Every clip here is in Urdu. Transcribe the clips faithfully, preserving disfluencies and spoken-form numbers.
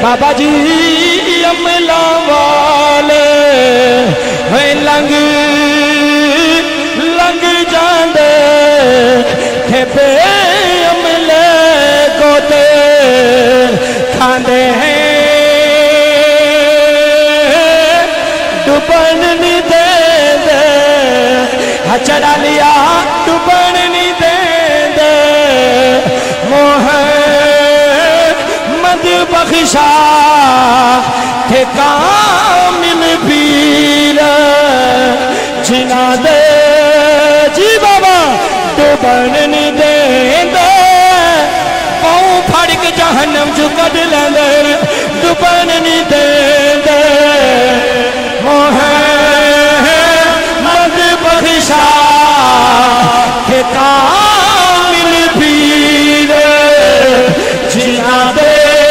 بابا جی عملہ والے لنگ لنگ جاندے تھے بے عملے کو دے کھاندے ہیں ڈبن نہیں دے دے چڑھا لیا ڈبن نہیں دے دے محمد بخشا تھے کامل پیر جنا دے جی بابا ڈبن نہیں دے دے پاؤں پھڑ کے جہنم جو کڈ لیندے ڈبن نہیں دے دے محمد بخشا کہ کامل پیر جنا دے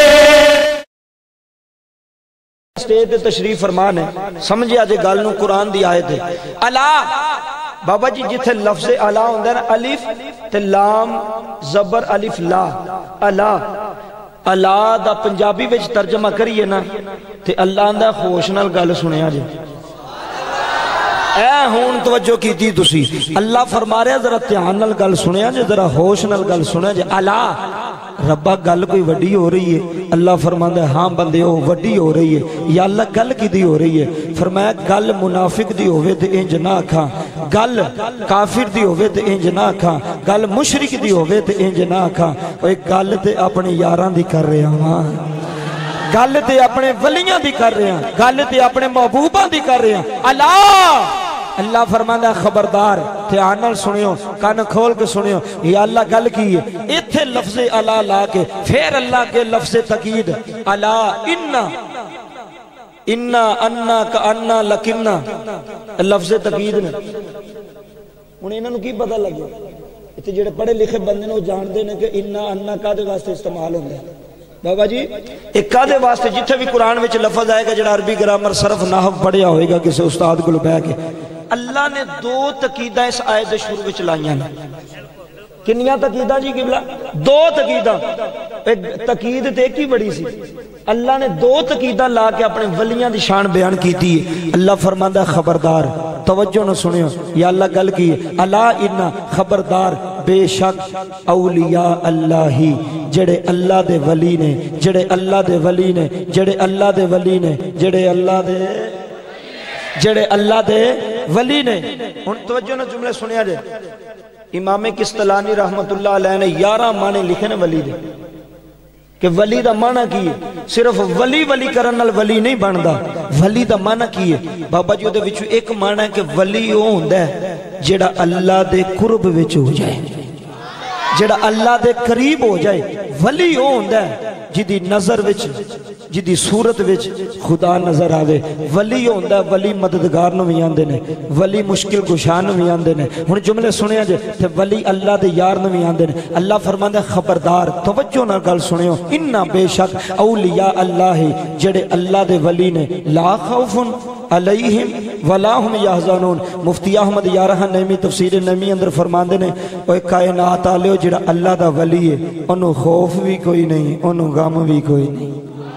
سٹیج تے تشریف فرمان ہے سمجھے آجے گال نو قرآن دی آیت ہے الا بابا جی جتھے لفظ الا ہوندہ ہے نا الف تے لام زبر الف لا الا الا دا پنجابی وچ ترجمہ کریے نا تے اللہ اندہ خوش نال گل سنے آجے اے ہون توجہ کی تھی تسی اللہ فرما رہے ذرا تیان نال گل سنے آجے ذرا ہوش نال گل سنے آجے الا ربا گل کوئی وڈی ہو رہی ہے اللہ فرماندہ ہے ہاں بندے ہو وڈی ہو رہی ہے یا اللہ گل کی دی ہو رہی ہے فرمایا گل منافق دی ہوئے تے انج نہ کھاں گل کافر دی ہوئے تے انج نہ کھاں گل مشرک دی ہوئے تے انج نہ کھاں ایک گل تے اپنے یاران دی کر رہے ہیں گل تے اپنے ولیاں دی کر رہے ہیں گل تے اپنے محبوباں دی کر رہے ہیں اللہ اللہ فرماندہ خبردار تھیانل سنیو کان کھول کے سنیو یا اللہ گل کی ہے اتھے لفظ اللہ لا کے پھر اللہ کے لفظ تقید اللہ انہ انہ انہ کا انہ لکنہ لفظ تقید نے انہیں انہوں کی پتہ لگے اتھے جڑے پڑھے لکھے بندے نے جان دے کہ انہ انہ کا دے واسطے استعمال ہوندے ہیں بابا جی ایک کادے واسطے جتھے بھی قرآن وچ لفظ آئے گا جڑا عربی گرامر صرف نحو پڑھیا ہوئے گا کسی استاد کو لبیا کے اللہ نے دو تقیدہ اس آیت شروع وچ لائیاں نے کنیاں تقیدہ جی قبلہ دو تقیدہ ایک تقید تے ایک ہی بڑی سی اللہ نے دو تقیدہ لا کے اپنے ولیاں دی شان بیان کی تھی اللہ فرماندہ خبردار توجہ نہ سنیو یا اللہ گل کی اللہ انہ خبردار بے شک اولیاء اللہ ہی جڑے اللہ دے ولی نے جڑے اللہ دے ولی نے جڑے اللہ دے ولی نے جڑے اللہ دے جڑے اللہ دے ولی نے ان توجہ نہ جملے سنیا جے امام کستلانی رحمت اللہ علیہ نے یارہ معنی لکھے نے ولی دے کہ ولی دا معنی کی ہے صرف ولی ولی کرنال ولی نہیں بندہ ولی دا معنی کی ہے بابا جی دے وچو ایک معنی ہے کہ ولی وہ ہوندہ ہے جڑا اللہ دے قرب وچ ہو جائے جڑا اللہ دے قریب ہو جائے ولی وہ ہوندہ ہے جدی نظر وچ جدی صورت وچ خدا نظر آوے ولی ہوندہ ہے ولی مددگار نو بھی آندے نے ولی مشکل کشان نو بھی آندے نے ہن جملے سنیا جے تے ولی اللہ دے یار نو بھی آندے نے اللہ فرماندا ہے خبردار توجہ نال گل سنیو انہ بے شک اولیاء اللہ جڑے اللہ دے ولی نے لا خوف علیہم ولا ہم یحزنون مفتی احمد یارہ نعمی تفسیر نعمی اندر فرماندے نے اوے کائنات والے جڑا اللہ دا ولی ہے انہوں خوف بھی کوئی نہیں انہوں غم بھی کوئی نہیں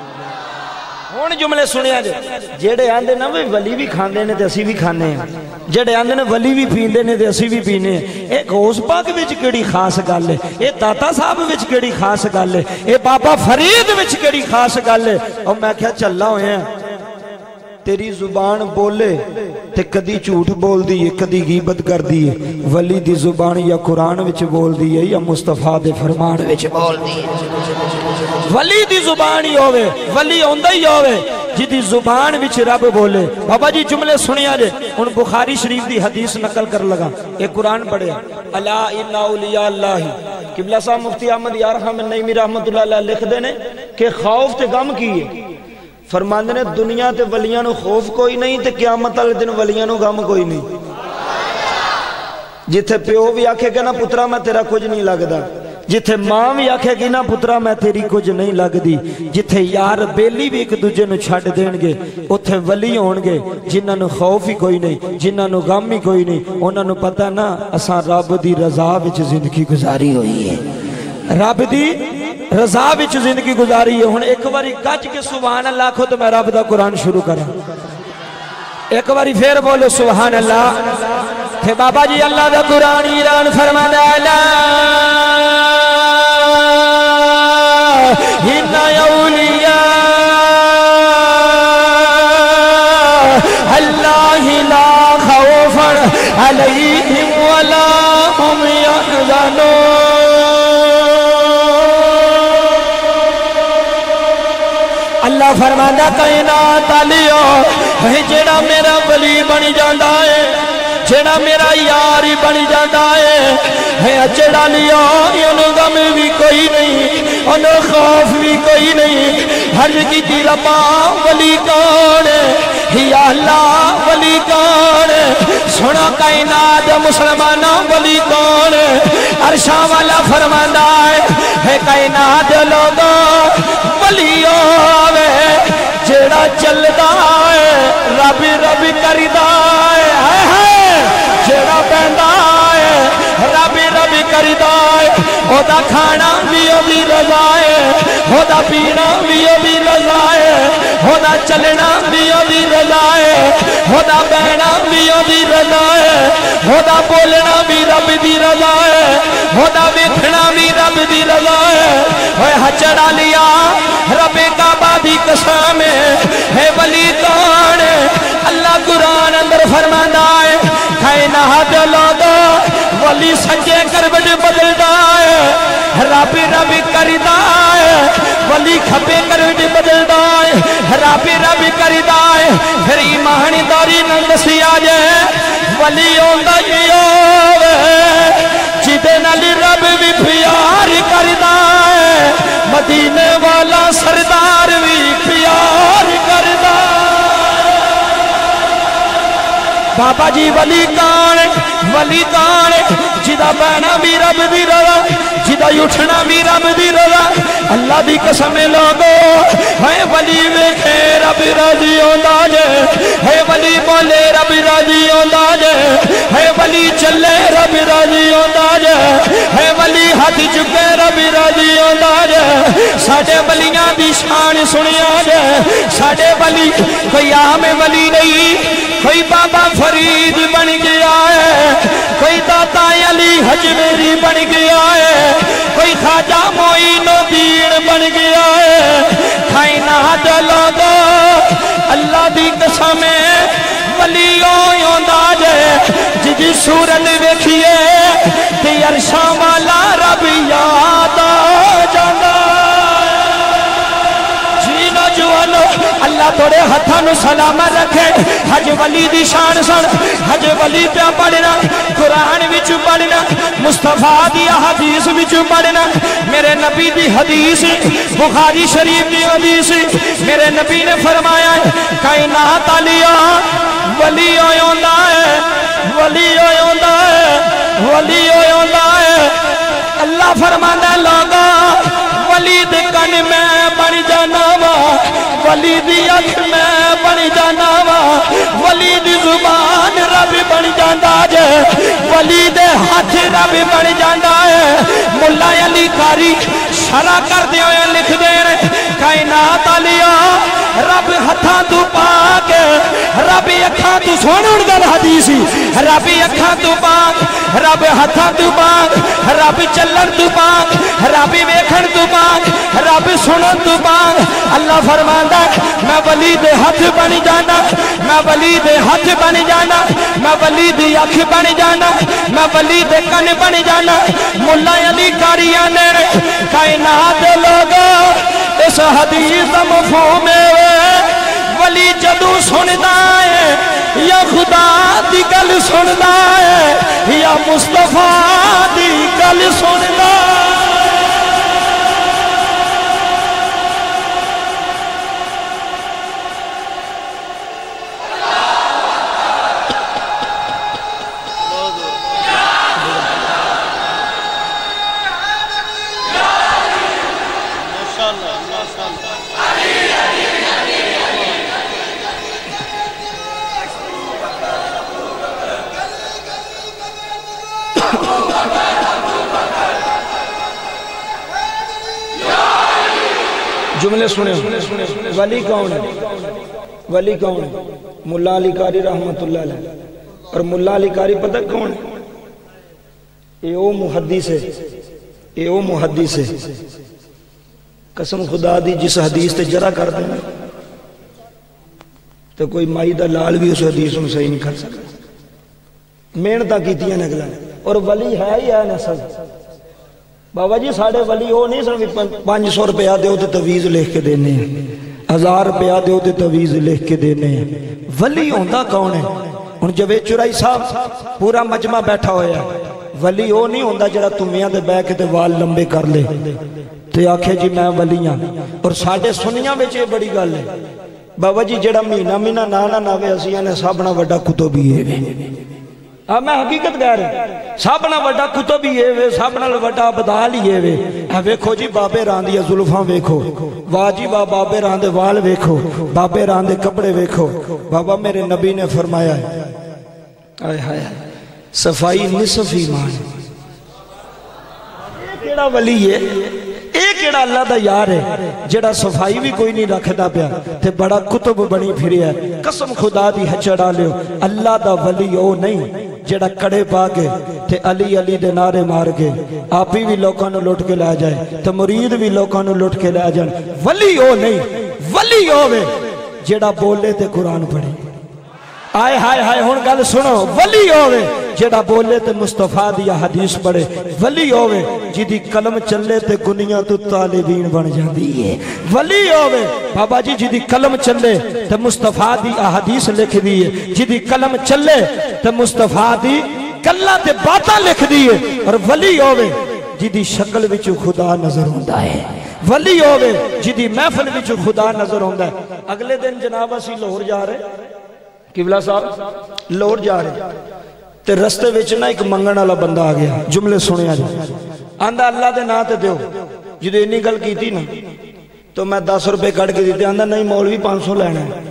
ہن جملے سنیا جے جڑے آندے نا ولی بھی کھاندے نے تے اسی بھی کھانے ہیں جڑے آندے نے ولی بھی پیندے نے تے اسی بھی پینے ہیں اے غوث پاک وچ کیڑی خاص گل ہے اے داتا صاحب وچ کیڑی خاص گل ہے اے بابا فرید وچ کیڑی خاص گل ہے او میں کہیا چلا ہوئے ہیں تیری زبان بولے تے کدی جھوٹ بول دی ہے کدی غیبت کر دی ہے ولی دی زبان یا قرآن وچ بول دی ہے یا مصطفیٰ دے فرمان وچ بول دی ہے ولی دی زبان ہی ہوئے ولی ہوندہ ہی ہوئے جدی زبان وچ رب بولے بابا جی جملے سنیا جے ان بخاری شریف دی حدیث نقل کر لگا ایک قرآن پڑھے الا ان اولیاء اللہ قبلہ صاحب مفتی احمد یارہ نعیمی رحمت اللہ علیہ لکھ دینے کہ خوف تے غم کیے فرماندے نے دنیا تے ولیاں نو خوف کوئی نہیں تے قیامت والے دن ولیاں نو غم کوئی نہیں جتھے پیو بھی آکھے گا نا پترا میں تیرا کچھ نہیں لگدا جتھے ماں بھی آکھے گی نا پترا میں تیری کچھ نہیں لگ دی جتھے یار بیلی بھی ایک دوجے نو چھاٹ دین گے اتھے ولی ہون گے جنہاں نو خوف ہی کوئی نہیں جنہاں نو غم ہی کوئی نہیں انہاں نو پتہ نا اساں رب دی رضا وچ زندگی گزاری ہوئی ہے رب دی رضا وچ زندگی گزاری ہے. ہن ایک باری گج کے سبحان اللہ آکھو تو میں رب دا قرآن شروع کراں. ایک باری پھر بولو سبحان اللہ. تے بابا جی اللہ دا قرآن ایران فرماتا ہے لا ان اولیاء اللہ لا خوف علیہم ولا هم يحزنون. اللہ فرماتا کائنات والیو جڑا میرا ولی بنی جاندا ہے جڑا میرا یاری بنی جاندا ہے جڑا لیا انہوں غم بھی کوئی نہیں انہوں خوف بھی کوئی نہیں. حج کی تی ربا ولی کون یا اللہ ولی کون سنا کائنات مسلمانہ ولی کون. عرشاں والا فرماندا ہے کائنات لوگوں ولی آوے جڑا چلدا ہے رب رب کردا ہے جڑا بیندا ہے رب رب کردا ہے او دا کھانا بھی او دی رضا ہے او دا پینا بھی او دی رضا ہے او دا چلنا بھی او دی رضا ہے او دا بہنا بھی او دی رضا ہے او دا بولنا بھی رب دی رضا ہے او دا ویکھنا بھی رب دی رضا ہے. اوے ہچڑا لیا رب کعبہ دی قسم ہے ولی کون. اللہ قرآن اندر فرماتا ہے کائنات لوگو ولی سچے کروٹ بدلدا ہے رب رب کردا ہے ولی کھبے کروٹ بدلدا ہے رب رب کردا ہے. پھر ایمانداری نال دسیا جے ولی ہوندا ہی ہوے جدے نال رب بھی پیار کردا ہے مدینے والا سردار بھی پیار کردا. بابا جی ولی کون ولی کون جدا بہنا بھی رب دی رضا جدا اٹھنا بھی رب دی رضا. اللہ دی قسم لوگو ہے ولی ویکھے رب راضی ہوندا جے ہے ولی بولے رب راضی ہوندا جے ہے ولی چلے رب راضی ہوندا جے ہے ولی ہاتھ چکے رب راضی ہوندا جے. ساڈے ولیاں دی شان سنیا جے ساڈے ولی کوئی عام ولی نہیں کوئی بابا فرید بن گیا ہے کوئی داتا علی حجویری بن گیا ہے کوئی خواجہ معین الدین بن گیا ہے. کائنات لوگو اللہ دی قسم ولی ہوندا جے جدی صورت ویکھیے تے عرشاں والا رب یاد آ جاندا. اللہ توڑے ہتھاں نو سلامت رکھے. حج ولی دی شان سن حج ولی پہ پڑھنا قرآن وچ پڑھنا مصطفیٰ دی حدیث وچ پڑھنا. میرے نبی دی حدیث بخاری شریف دی حدیث میرے نبی نے فرمایا ہے کائنات علیہ ولی ہوندا ہے ولی ہوندا ہے ولی ہوندا ہے. اللہ فرماندا لوگا ولی دے کن میں بن جانا وا ولی دی اکھ میں بن جانا وا ولی دی زبان رب بن جاندا جے ولی دے ہاتھ رب بن جاندا ہے. ملا علی قاری شرح کر دے ہوئے لکھ دے رہے کائنات علیہ رب ہتھاں تو پاک رب اکھاں تو سونے گل حدیثی رب اکھاں تو پاک رب ہتھاں تو پاک رب چلن تو پاک رب ویکھن تو پاک رب سنن تو پاک. اللہ فرماندا میں ولی دے ہاتھ بن جانا میں ولی دے ہاتھ بن جانا میں ولی دی اکھ بن جانا میں ولی دے کن بن جانا. ملا علی قاری نے کائنات لوگو اس حدیث دا مفہوم ہے ولی جدو سندا ہے یا خدا دی گل سندا ہے یا مصطفیٰ دی گل سندا ہے. جملے سنے ولی کون ہے؟ ولی کون ہے؟ ملا علی قاری رحمت اللہ علیہ. اور ملا علی قاری پتہ کون ہے؟ اے او محدث ہے، اے او محدث ہے. قسم خدا دی جس حدیث تے جرا کر دیں تو کوئی مائی دا لال بھی اس حدیث میں صحیح نہیں کر سکتا. محنتاں کیتیاں نے اگلا. اور ولی ہے ہی ہے نسل. بابا جی ساڑھے ولی ہو نہیں سن پانچ سو روپیہ دے ہوتے تویز لکھ کے دینے ہیں، ہزار روپیہ دے ہوتے تویز لکھ کے دینے ہیں. ولی ہوندہ کون ہے؟ ان جوید چرائی صاحب پورا مجمع بیٹھا ہویا ہے. ولی ہو نہیں ہوندہ جڑا تمیاں دے بے کے تے وال لمبے کر لے تے آکھے جی میں ولیاں. اور ساڑھے سنیاں میں چاہے بڑی گال ہے. بابا جی جڑا مینہ مینہ نانا ناوے اسیاں نے سابنا وڈا کتبی ہے. ہاں میں حقیقت کہہ رہا ہوں سابنا وڈا کتبی ہے، سابنا وڈا بدال ہی ہے. ویکھو جی بابے راندی زلفاں ویکھو، واہ جی واہ بابے راندے وال ویکھو، بابے راندے کپڑے ویکھو. بابا میرے نبی نے فرمایا ہے آئے ہائے صفائی نصف ایمان. یہ کیڑا ولی ہے؟ یہ کیڑا اللہ دا یار ہے جڑا صفائی بھی کوئی نہیں رکھدا پیا تے بڑا کتب بنی پھریا ہے. قسم خدا دی ہچڑا لیو اللہ دا ولی او نہیں جڑا کڑے پا کے تے علی علی دے نعرے مار کے آپی بھی لوکاں نو لٹ کے لے جائے تے مرید بھی لوکاں نو لٹ کے لے جائے. ولی او نہیں، ولی ہوے جڑا بولے تے قرآن پڑھے. آئے ہائے ہائے ہون گل سنو. ولی ہوے جڑا بولے تے مصطفیٰ دیا حدیث پڑھے. ولی ہوے جدی قلم چلے تے گنیاں تو طالبین بن جاندی ہے. ولی ہوے بابا جی جدی قلم چلے تے مصطفیٰ دی احادیث لکھ دیئے، جدی قلم چلے تے مصطفیٰ دی کلہ تے باتاں لکھ دیئے. اور ولی ہوے جدی شکل وچ خدا نظر ہوندہ ہے. ولی ہوے جدی محفل وچ خدا نظر ہوندہ ہے. اگلے دن جناب اسی لاہور جا رہے قبلہ صاحب لاہور جا رہے تے رستے وچ نہ ایک منگن والا بندہ آ گیا. جملے سنیا جی آندا اللہ دے نا تے دیو. جدو انی گل کیتی نا تو میں دس روپے کٹ کے دیتے. آندا نہیں مولوی پانچ سو لینا ہے.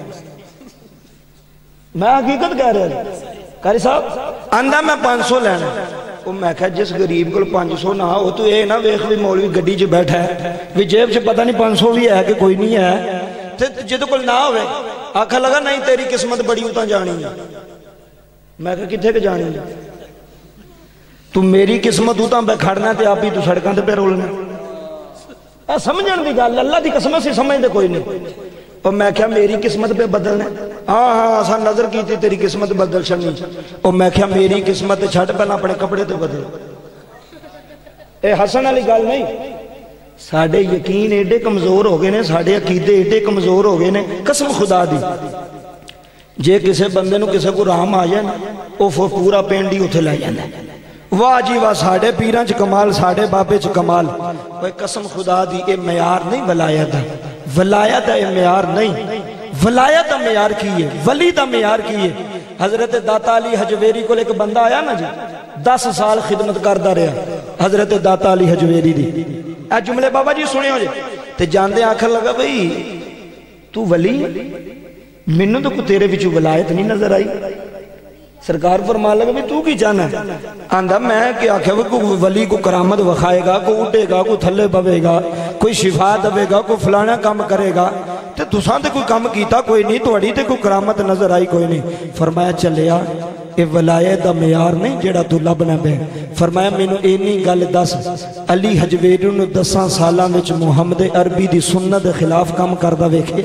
میں حقیقت کہہ رہا قاری صاحب آندا میں پانچ سو لینا ہے. وہ میں کہا جس غریب کو پانچ سو نہ ہو تو اے نا ویکھ بھی مولوی گڈی چ بیٹھا ہے بھی جیب چ پتہ نہیں پانچ سو بھی ہے کہ کوئی نہیں ہے. تے جدو کول نہ ہوئے آکھا لگا نہیں تیری قسمت بڑی اتاں جانی ہے. میں کہا کتھے کے جانی ہے؟ تو میری قسمت اتاں بے کھڑنا تے آپ ہی تو سڑکاں تے پہ رولنا. اے سمجھن دی گل اللہ دی قسمت سے سمجھ دے کوئی نہیں. اور میں کہا میری قسمت پہ بدلنا. ہاں ہاں اساں نظر کی تھی تیری قسمت بدل چڑنی. اور میں کہا میری قسمت چھڑ پہلا اپنے کپڑے تے بدل. اے حسن والی گل نہیں. ساڑھے یقین ایڈے کمزور ہو گئے نے، ساڑھے عقیدے ایڈے کمزور ہو گئے نے. قسم خدا دی جے کسے بندے نو کسے کو رام آ جائے نا او پورا پینڈی اتھے لے جانا ہے. واہ جی واہ ساڑھے پیران چ کمال، ساڑھے بابے چ کمال. وہ قسم خدا دی اے معیار نہیں ولایت ہے. ولایت اے معیار نہیں. ولایت معیار کی ہے، ولی دا معیار کی ہے. حضرت داتا علی حجویری کو ایک بندہ آیا نا جی دس سال خدمت کردہ رہا حضرت داتا علی حجویری دی. اے جملے بابا جی سنے ہو جی تے جاندے آنکھر لگا بھئی تو ولی منو تو کو تیرے بچو ولایت نہیں نظر آئی. سرکار فرما لگا بھی تو کی جانا ہے؟ آندھا میں کہ آکھے وہ کوئی ولی کو کرامت وخائے گا، کوئی اٹھے گا، کوئی تھلے بوے گا، کوئی شفا دوے گا، کوئی فلانا کام کرے گا. تے تساں تے کوئی کام کیتا کوئی نہیں، تو اڑی تے کوئی کرامت نظر آئی کوئی نہیں. فرمایا چلیا اے ولایت دا معیار نہیں جیڑا تو لبنا بے. فرمایا میں نو اینی گل دس علی حجویری نو دساں سالاں وچ محمد عربی دی سنت خلاف کام کردہ ویکھے.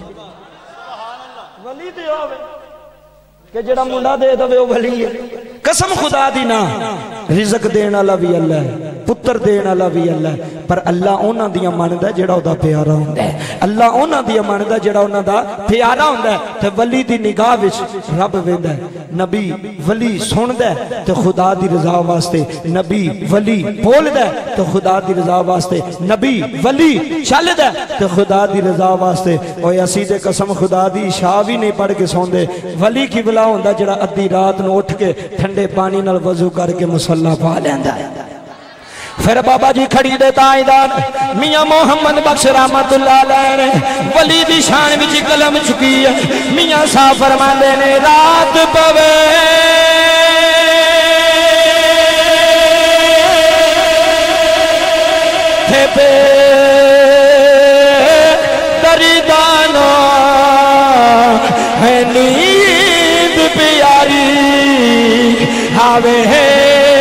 ولی تے ہوے کہ جڑا منڈا دے دے وہ ولی ہے. قسم خدا دی نا رزق دین والا بھی اللہ ہے، پتر دین والا بھی اللہ ہے. پر اللہ انہاں دیاں مندا جڑا او دا پیارا ہوندا ہے. اللہ انہاں دیاں مندا جڑا انہاں دا پیارا ہوندا ہے. تے ولی دی نگاہ وچ رب ویندا ہے. نبی ولی سندا ہے تے خدا دی رضا واسطے. نبی ولی بولدا ہے تے خدا دی رضا واسطے. نبی ولی چلدا ہے تے خدا دی رضا واسطے. اوے اسی تے قسم خدا دی عشاء بھی نہیں پڑھ کے سوندے. ولی کی بلا ہوندا جڑا ادھی رات نو اٹھ کے ٹھنڈے پانی نال وضو کر کے مصلی پا لیندا ہے. پھر بابا جی کھڑی دے تائیدان میاں محمد بخش رحمت اللہ علیہ نے ولی دی شان وچ قلم چکی ہے. میاں صاحب فرماندے نے رات پوے تھے پہ جانو ہے نیند پیاری آوے ہے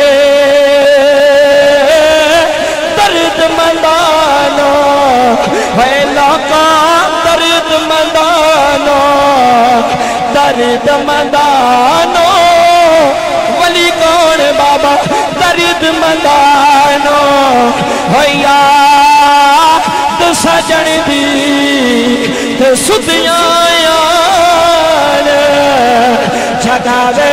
درد مندانو ہے لوکا درد مندانو درد مندانو ولی کون بابا درد مندانو ہویا تو سجن دی تو ستیاں یان جگہ دے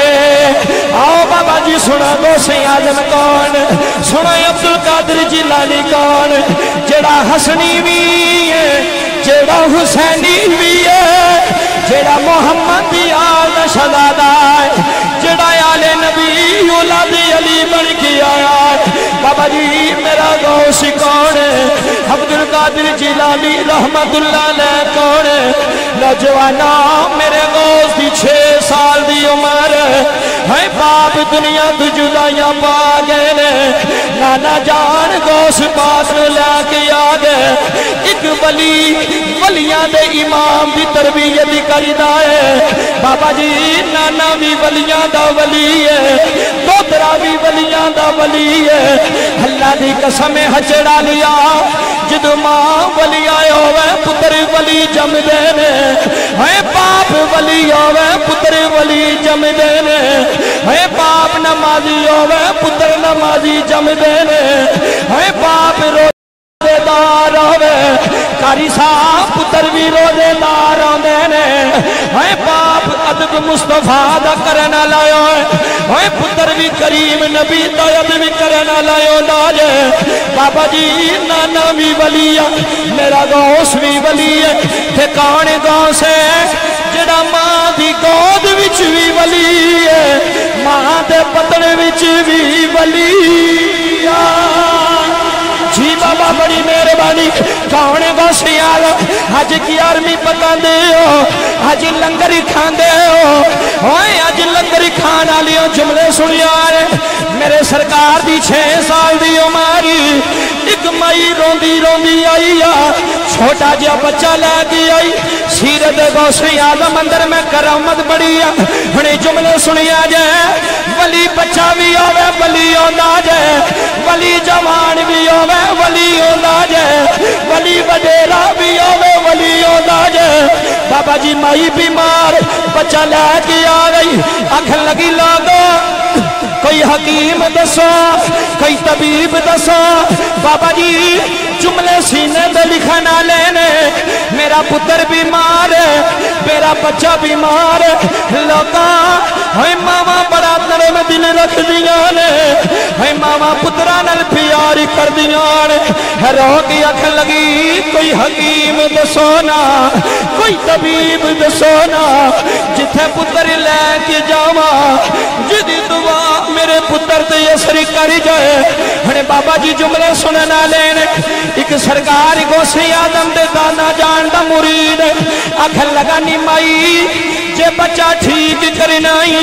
آؤ بابا جی سنا دو سی آدم کون سنا عبدالقادر جیلانی کون جڑا حسنی بھی ہے جڑا حسینی بھی ہے جڑا محمد دی آل شہزادہ ہے جڑا آل نبی اولاد علی بن کے آیا ہے بابا جی میرا غوث کون ہے عبدالقادر جیلانی رحمت اللہ علیہ کون ہے نوجوانا میرے غوث دی چھ سال دی عمر ہے باپ دنیا تو جدائیاں پا گئے نے نانا جان غوث پاس لے کے آگئے ایک ولی ولیاں دے امام دی تربیت کردہ ہے بابا جی نانا بھی ولیاں دا ولی ہے دوترا بھی ولیاں دا ولی ہے اللہ دی قسم ہچڑا لیا جدو ماں ولی آئے ہوئے پتر ولی جم دینے ہے باپ ولی ہوئے پتر ولی جم دینے ہے باپ نمازی ہوئے پتر نمازی جم دینے ہے باپ روزے دار ہوئے کاری صاحب پتر بھی روزے دار ہوندے نے ہے باپ ادب مصطفیٰ دا کرنا لائے ہے پتر بھی کریم نبی دا ادب بھی کرنا لائے داجے بابا جی نانا بھی ولی ہے میرا غوث بھی ولی ہے ٹھکان غوث ہے جڑا ماں دی گود وچ بھی ولی ہے ماں دے پتن وچ بھی ولی ہے جی بابا بڑی مہربانی کون غوث یار آج کی آرمی پکا دے ہو آج لنگری کھان دے ہو آج لنگری کھانا لیو جملے سنی آرے میرے سرکار دی چھے سال دی عماری ایک مائی روندی روندی آئی چھوٹا جا بچہ لے گی آئی سیرت غوث آدم اندر میں کرامت بڑی ہنے جملے سنی آجے ولی بچہ بھی ہوئے ولی ہوندہ جائے ولی جوان بھی ہوئے ولی ہوندہ جائے ولی وڈیرہ بھی ہوئے ولی ہوندہ جائے بابا جی مائی بیمار بچہ لے کے آ گئی آنکھ لگی لاغو کوئی حکیم دسو کوئی طبیب دسو بابا جی جملے سینے دے لکھنا لینے میرا پتر بیمار ہے میرا بچہ بیمار ہے لوگا ہے ماما بڑا نرم دل رکھ دیاں نے ہے ماما پترہ نل پیاری کر دیاں نے رو کی اکھ لگی کوئی حکیم دسونا کوئی طبیب دسونا جتھے پتر لے کے جاوا جدی دعا میرے پتر تے اثری کر جائے ہنے بابا جی جملے سننا لینے ایک سرکار غوث آدم دے دانا جان دا مرید آکھن لگا نی مائی جے بچہ ٹھیک کرنائی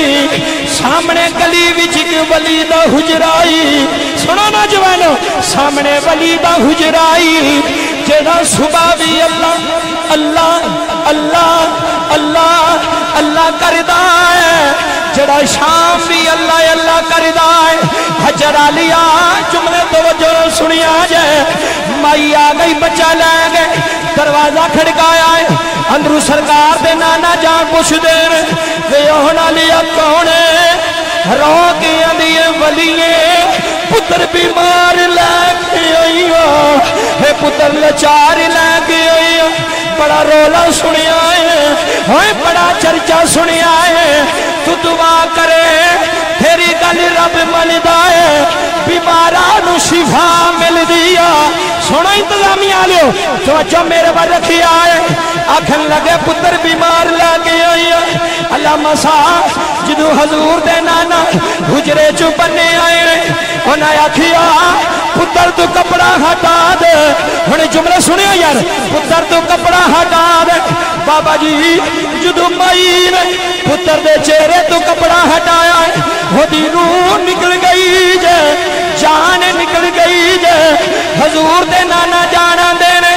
سامنے گلی وچ ایک ولی دا حجرائی سنو نوجوانو سامنے ولی دا حجرائی جیڑا صبح بھی اللہ اللہ اللہ اللہ اللہ کردہ ہے جڑا شام بھی اللہ اللہ کردہ ہے حجر آلیا جملے توجہ سنی آجائے مائی آگئی بچہ لے گئے دروازہ کھڑکایا ہے اندرو سرکار دے نانا جان پوچھ دے وے ہونا لیا کون ہے رو کے اندیے ولیے پتر بیمار لے کے آئی ہے پتر لچار لے کے آئی بڑا رولا سنی آئے ہوئے بڑا چرچا سنی آئے تو دعا کرے تیری گل رب ملدہ ہے بیمارانو شفا مل دیا سونا انتظامی آلیو تو اچھا میرے بار رکھی آئے آکھن لگے پتر بیمار لگے آئی اللہ مساء جدو حضور دے نانا حجرے چپنے آئے انہیں آکھیا پتر تو کپڑا ہٹا دے انہیں جملہ سنیا یار پتر تو کپڑا ہٹا دے بابا جی جدو مائین پتر دے چہرے تو کپڑا ہٹایا ہے وہ دی روح نکل گئی جے جان نکل گئی جے حضور دے نانا جانا دینے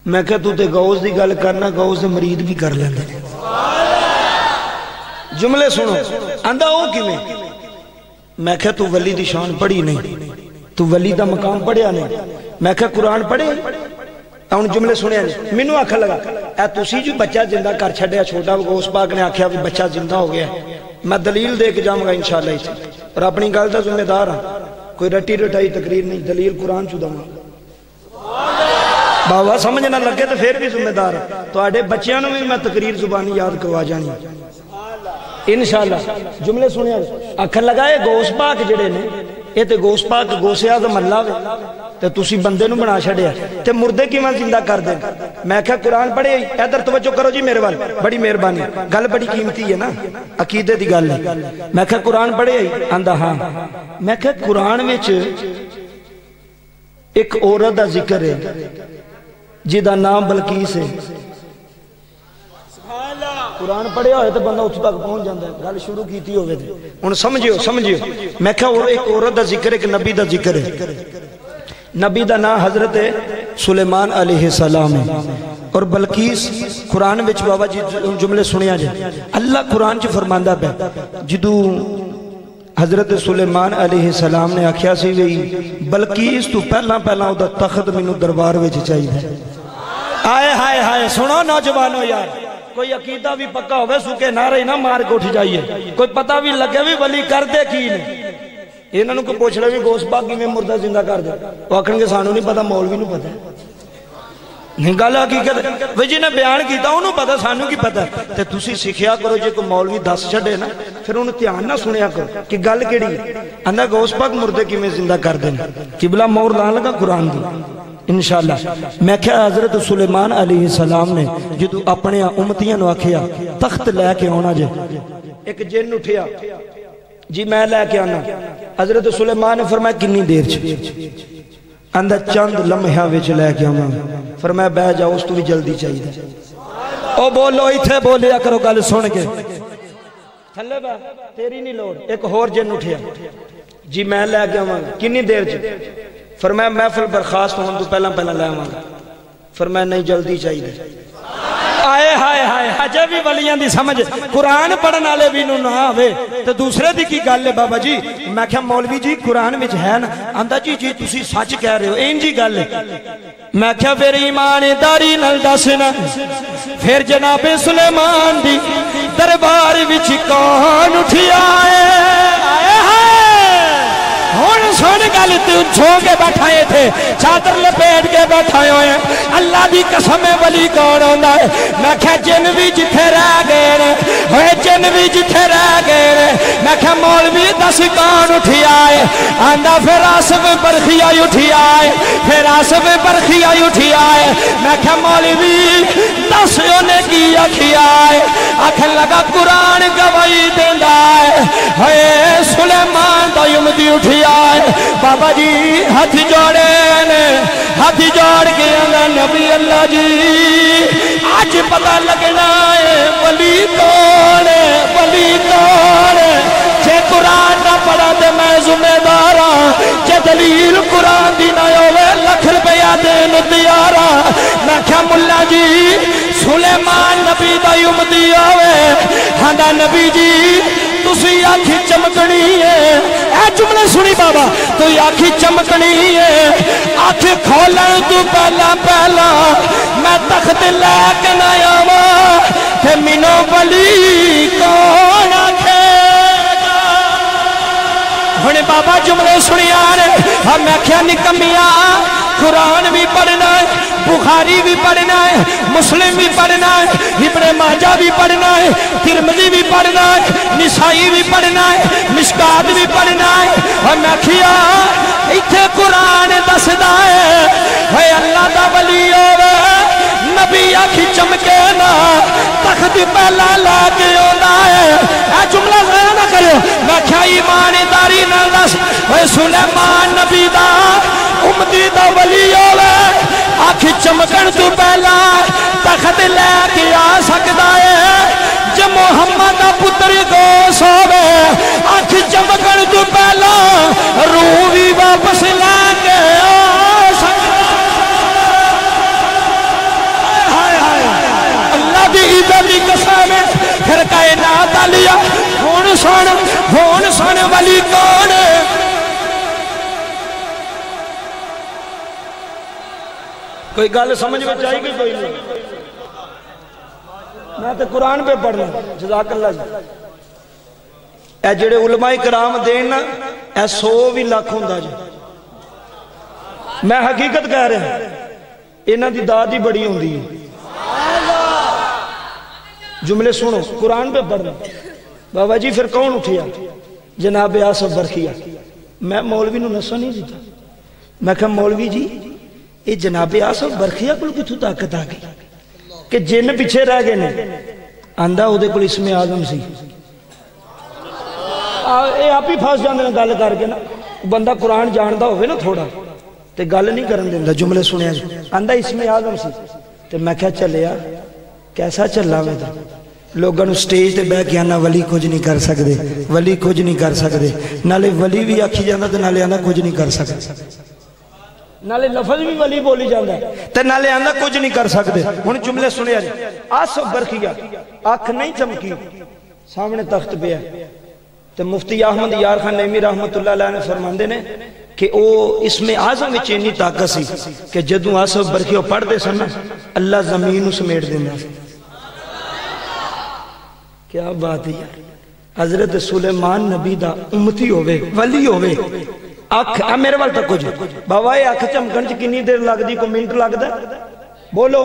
میں کہا تو تے غوث دی گل کرنا غوث دے مرید بھی کر لیندے جملے سنو آندا او کیویں میں کہا تو ولی دی شان پڑھی نہیں تو ولی دا مقام پڑھیا نہیں میں کہا قرآن پڑھے ہن جملے سنیا نہیں مینوں آکھن لگا اے تسی جو بچہ زندہ کر چھڈیا چھوٹا غوث پاک نے آکھیا بھی بچہ زندہ ہو گیا ہے میں دلیل دے کے جاؤں گا انشاءاللہ اسے اور اپنی گل دا ذمہ دار ہاں کوئی رٹی رٹائی تقریر نہیں دلیل قرآن چوں داں بابا سمجھ نہ لگے تو پھر بھی ذمہ دار تو آڑے بچیاں میں میں تقریر زبانی یاد کروا جانی انشاءاللہ جملے سنیا آکھن لگائے غوث پاک جڑے نے یہ تے غوث پاک غوث اعظم اللہ وے تے تسی بندے نو بنا چھڑیا تے مردے کیویں زندہ کر دیں میں کہا قرآن پڑھے ادھر توجہ کرو جی میرے وال بڑی مہربانی گل بڑی قیمتی ہے نا عقیدے دی گل ہے میں کہا قرآن پڑھے آندا ہاں میں کہا قرآن وچ ایک عورت دا ذکر ہے جدا نام بلقیس ہے قرآن پڑھیا ہوئے تو بندہ اتھ تک پہنچ جاندہ ہے گل شروع کیتی ہوئے تھے انہوں سمجھیو سمجھیو میں کہا ایک عورت دا ذکر ہے کہ نبی دا ذکر ہے نبی دا نام حضرت سلیمان علیہ السلام ہے اور بلقیس قرآن وچ بابا جی جملے سنیا جائے اللہ قرآن چ فرماندہ پہ جدو حضرت سلیمان علیہ السلام نے آکھیا سی وی بلقیس تو پہلا پہلا او دا تخت مینوں دربار وچ چاہیے آئے ہائے ہائے سنو نوجوانو یار کوئی عقیدہ بھی پکا ہوئے سکے نعرے نہ مار کے اٹھ جائیے کوئی پتہ بھی لگے بھی ولی کر دے کی نہیں انہوں کو پوچھ رہے بھی غوث پاک کی میں مردہ زندہ کر دے وہ آکھن کے سانوں نہیں پتا مولوی نہیں پتا نہیں گل حقیقت وہ جی نے بیان کیتا انہوں پتا سانوں کی پتا تے تسی سکھیا کرو جے کوئی مولوی دس چھڑے نا پھر انہوں دھیان نہ سنیا کرو کہ گل کیڑی اندھا غوث پاک مردے کی میں زندہ کر دینا قبلہ مور لان لگا قرآن دی انشاءاللہ میں کہا حضرت سلیمان علیہ السلام نے جدو اپنے امتیاں نو آکھیا تخت لے کے ہونا جے ایک جن اٹھیا جی میں لے کے آنا حضرت سلیمان نے فرمایا کنی دیر چھے اندھا چند لمحہ وچ لے کے آنا فرمایا بہ جاؤ اس تو بھی جلدی چاہیے او بولو ہی تھے بولیا کرو گل سن کے تھلے با تیری نہیں لوڑ ایک اور جن اٹھیا جی میں لے کے آنا کنی دیر چھے فرمایا محفل برخاست ہوں تو پہلا پہلا لے آنا فرمایا نہیں جلدی چاہیے آئے ہائے ہائے حجہ بھی ولیاں دی سمجھ قرآن پڑھنا لے بھی نو نہ آوے تو دوسرے دی کی گل لے بابا جی میں کہا مولوی جی قرآن میں ہے نا اندھا جی جی تسی سچ کہہ رہے ہو این جی گل لے میں کہا پھر ایمان داری نل دسنا پھر جناب سلیمان دی دربار وچ کون اٹھی آئے آئے ہائے ہون سونے گالی تو چھو کے بیٹھائے تھے چادر لپیٹ کے بیٹھائے ہوئے اللہ دی قسم ولی کون ہوندہ ہے میں کہا جن بھی جتھے رہ گئے رہے ہوئے جن بھی جتھے رہ گئے رہے میں کہا مولوی دس کون اٹھی آئے آندہ پھر آصف برخی آئی اٹھی آئے پھر آصف برخی آئی اٹھی آئے میں کہا مولوی دس انہیں کی اکھی آئے آکھن لگا قرآن گواہی دیندہ ہے ہوئے سلیمان دا یمدی اٹھی آئے بابا جی ہاتھ جوڑے نے ہاتھ جوڑ کے اللہ نبی اللہ جی آج پتہ لگنا ہے ولی کون ہے ولی کون ہے چھے قرآن نہ پڑھا دے میں ذمہ دارا چھے دلیل قرآن دی نہ ہوئے لکھ روپیہ دین دیارا میں کہا ملا جی سلیمان نبی دا یمدی آوے ہاں نبی جی تسی آنکھی چمکنی ہے اے جملے سنی بابا تو آنکھی چمکنی ہے آنکھی کھولن تو پہلا پہلا میں تخت لے کے نیا ماں کہ منو ولی کون آنکھے گا ہونے بابا جملے سنی آنے ہم میں کیا نکمیاں قرآن بھی پڑھنا ہے بخاری بھی پڑھنا ہے مسلم بھی پڑھنا ہے ابن ماجہ بھی پڑھنا ہے ترمذی بھی پڑھنا ہے نسائی بھی پڑھنا ہے مشکات بھی پڑھنا ہے اور میں کیا اتھے قرآن دسدا ہے ہے اللہ دا ولی ہوئے نبی آکھی چمکے نا تخت پہلا لاکے ہونا ہے اے جملہ غیر نہ کرو میں کیا ایمان داری نہ دس ہے سلیمان نبی دا امتی دا ولی ہوئے آنکھ چمکن تو پہلا تخت لے کے آ سکتا ہے جب محمد دا پتر گوس ہوئے آنکھ چمکن تو پہلا روح بھی واپس لے کے آ سکتا کوئی گل سمجھ میں چاہیے کہ کوئی نہیں؟ میں تو قرآن پہ پڑھنا جزاک اللہ جی اے جڑے علماء کرام دینا اے سو بھی لاکھ ہوں جی میں حقیقت کہہ رہا ہوں انہاں دی داد ہی بڑی ہوں دی جملے سنو قرآن پہ پڑھنا بابا جی پھر کون اٹھیا جناب آصف برخیہ میں مولوی نو نسو نہیں دیتا میں کہا مولوی جی یہ جناب آصف برخیہ کل کتھو طاقت آ گئی کہ جن پیچھے رہ گئے نے آندہ او دے کل اسم اعظم سی اے آپ ہی پھاس جاندے نے گل کر کے نا بندہ قرآن جاندہ ہوئے نا تھوڑا تے گل نہیں کرن دیندہ جملے سنے آندہ اسم اعظم سی تے میں کہا چلیا کیسا چلا میں تھا لوگوں نے سٹیج تے بیٹھ کے آنا ولی کچھ نہیں کر سکتے ولی کچھ نہیں کر سکتے نالے ولی بھی آکھی جاندہ تے نالے آنا کچھ نہیں کر سکتے نالے لفظ بھی ولی بولی جاندہ ہے تے نالے آنا کچھ نہیں کر سکتے انہیں جملے سنے آجے آصف برخیہ آنکھ نہیں چمکی سامنے تخت پہ ہے تے مفتی احمد یار خان نعیمی رحمت اللہ علیہ نے فرماندے نے کہ او اس میں آزم وچ اتنی طاقت سی کہ جدوں آصف برخیہ پڑھ دے سن اللہ زمین اس سمیٹ دینا کیا بات ہے یار حضرت سلیمان نبی دا امتی ہوئے ولی ہوئے آنکھ میرے وال تک کچھ بابا یہ آنکھ چمکن چ کنی دیر لگ دی کوئی منٹ لگ دے بولو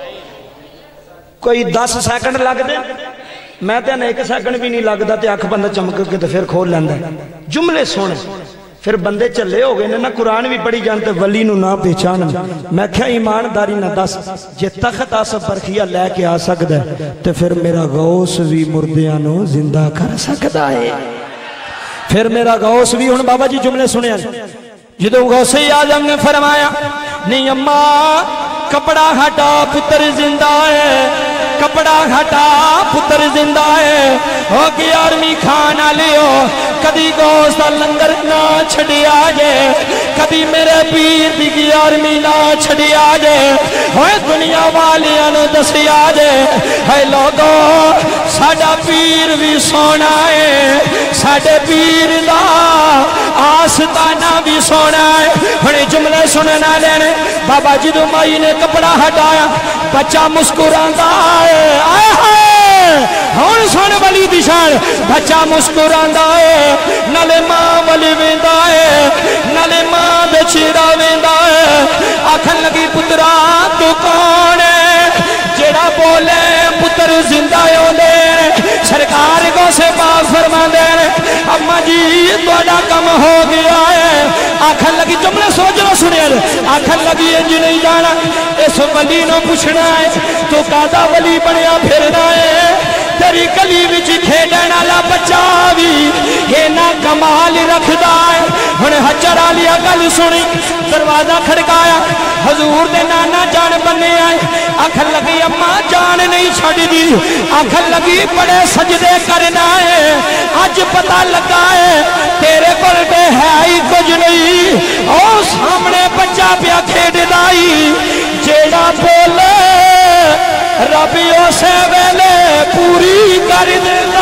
کوئی دس سیکنڈ لگ دے میں تے ایک سیکنڈ بھی نہیں لگتا تے آنکھ بندہ چمک کے پھر کھول لیندا جملے سن پھر بندے چلے ہو گئے نا قرآن بھی پڑھی جانتے ولی نو نہ پہچان میں کہا ایمانداری نہ دس جے تخت آصف برخیہ لے کے آ سکتا ہے تو پھر میرا غوث بھی مردیاں نو زندہ کر سکتا ہے پھر میرا غوث بھی ہن بابا جی جملے سنے جدو غوث اعظم نے فرمایا نہیں اماں کپڑا ہٹا پتر زندہ ہے کپڑا ہٹا پتر زندہ ہے ہو کہ آرمی کھانا لیو کدی گوشت لنگر نہ چھڑی آجے کدی میرے پیر بھی کی آرمی نہ چھڑی آجے ہوئے دنیا والیاں نو دسی آجے ہے لوگو ساڑا پیر بھی سونا ہے ساڑے پیر دا آستانہ بھی سونا ہے بڑے جملے سننا لینے بابا جدو مائی نے کپڑا ہٹایا بچہ مسکران دا ہے آئے ہائے ہون سونے والی دشان بچہ مسکران دا ہے نلے ماں والی ویندہ ہے نلے ماں دے چیرہ ویندہ ہے آکھن لگی پترا تو کون ہے جیڑا بولے پتر زندہ ہوندے سرکار کو سے پاک فرما دے اما جی توڑا کم ہو گیا ہے آکھن لگی جملے سوچ رو سنے آکھن لگی انج نہیں جانا اس ولی نو پوچھنا ہے تو کادا ولی بنیا پھرنا ہے تیری گلی وچ کھیڈن والا بچہ بھی یہ نہ کمال رکھدا ہے ہن حجر علیہ گل سنی دروازہ کھڑکایا حضور دے نانا جان بنے آئے آکھن لگی اما جان نہیں چھڑ دی آکھن لگی بڑے سجدے کرنا ہے آج پتہ لگا ہے تیرے کول تے ہے ہی کچھ نہیں او سامنے بچہ پیا کھیڈدا ہی جیڑا بولے ربیوں سے ویلے پوری کر دینا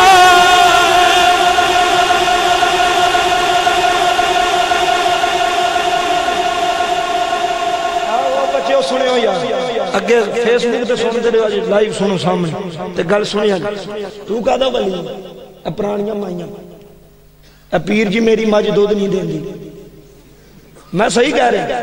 بچے سنے ہو یار اگے فیس بک تے سنتے رہو لائیو سنو سامنے تے گل سنی تو کہدا ولی اے پرانیاں مائیاں اے پیر جی میری مجھ دودھ نہیں دیندی میں صحیح کہہ رہا